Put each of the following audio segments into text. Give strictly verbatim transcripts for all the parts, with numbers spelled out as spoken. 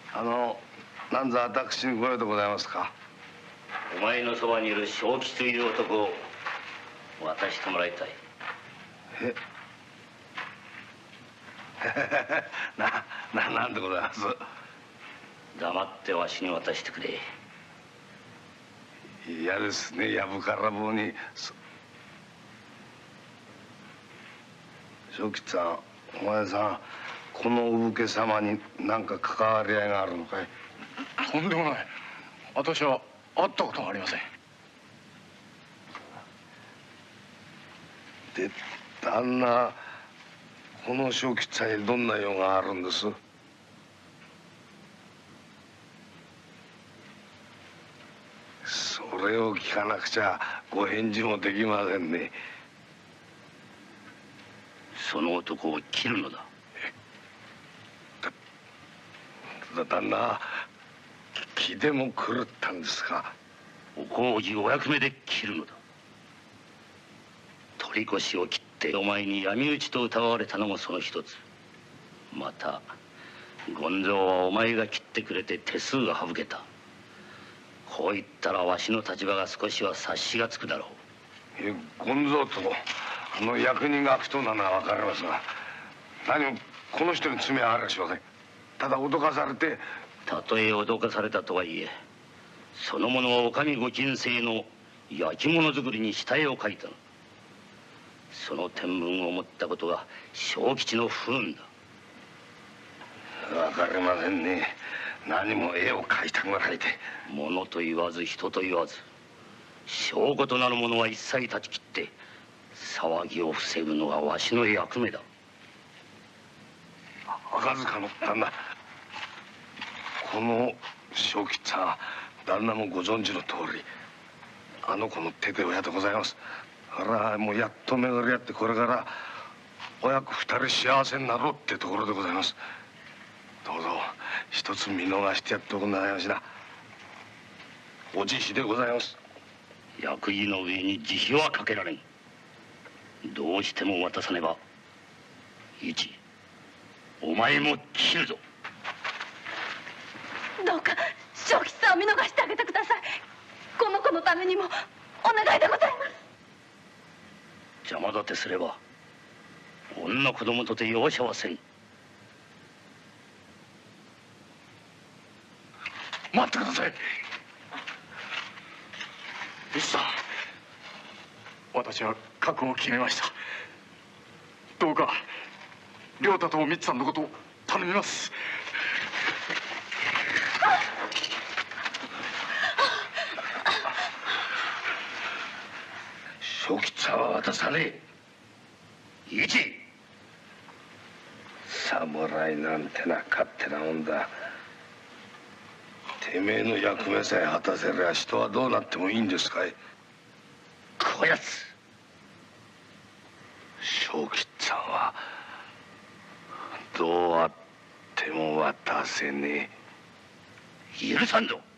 あのなんぞ私にご用でございますか？ お前のそばにいる正吉という男を渡してもらいたい。 えな、な、なんでございます？ 黙ってわしに渡してくれ。 嫌ですね、やぶから棒に。正吉さん、お前さん、このお武家様に何か関わり合いがあるのかい？ とんでもない。私は会ったことがありません。 で、旦那、この正吉さんにどんな用があるんです？それを聞かなくちゃご返事もできませんね。 その男を切るのだ。 だ旦那、気でも狂ったんですか？ お工事お役目で切るのだ。取り越しを切ってお前に闇討ちと疑われたのもその一つ。また権蔵はお前が切ってくれて手数が省けた。こう言ったらわしの立場が少しは察しがつくだろう。 え、権蔵とあの役人が悪党なのは分かりますが、何もこの人に罪はありゃしません。ただ脅かされて。 たとえ脅かされたとはいえ、その者はお上ご禁制の焼き物作りに下絵を描いたの。その天文を持ったことが正吉の不運だ。 分かりませんね。何も絵を描いたぐらいで。 物と言わず人と言わず、証拠となるものは一切断ち切って騒ぎを防ぐのがわしの役目だ。 赤塚の旦那、この正吉さんは旦那もご存知の通りあの子の手で親でございます。あらもうやっと巡り合ってこれから親子二人幸せになろうってところでございます。どうぞ一つ見逃してやっておくんなさいましな。お慈悲でございます。 役事の上に慈悲はかけられん。どうしても渡さねば一お前も切るぞ。 どうか正吉さんを見逃してあげてください。この子のためにもお願いでございます。 邪魔立てすれば女子供とて容赦はせん。 待ってください。一さん、私は覚悟を決めました。どうか亮太とみつさんのことを頼みます。 正吉さんは渡さねえ。 一侍なんてな勝手なもんだ。てめえの役目さえ果たせりゃ人はどうなってもいいんですかい？ こやつ正吉さんはどうあっても渡せねえ。許さんぞ。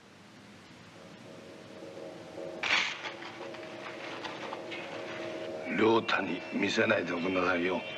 亮太に見せないでおくんなさいよ。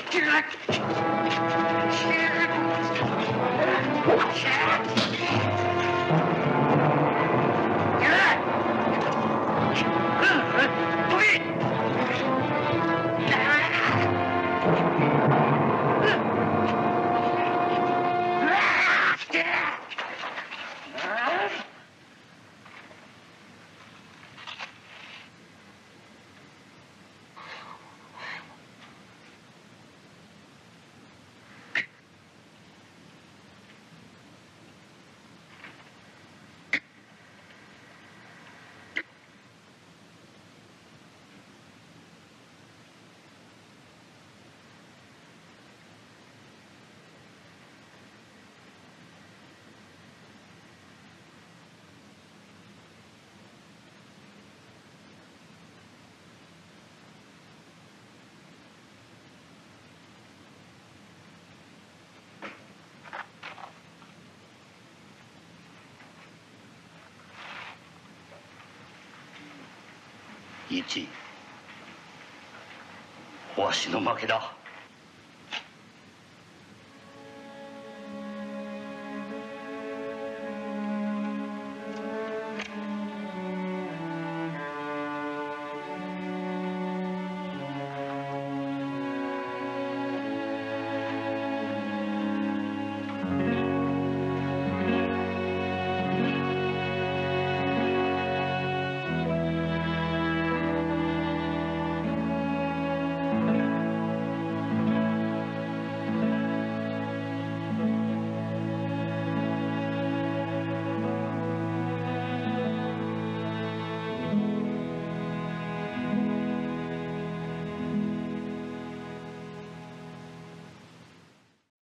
一わしの負けだ。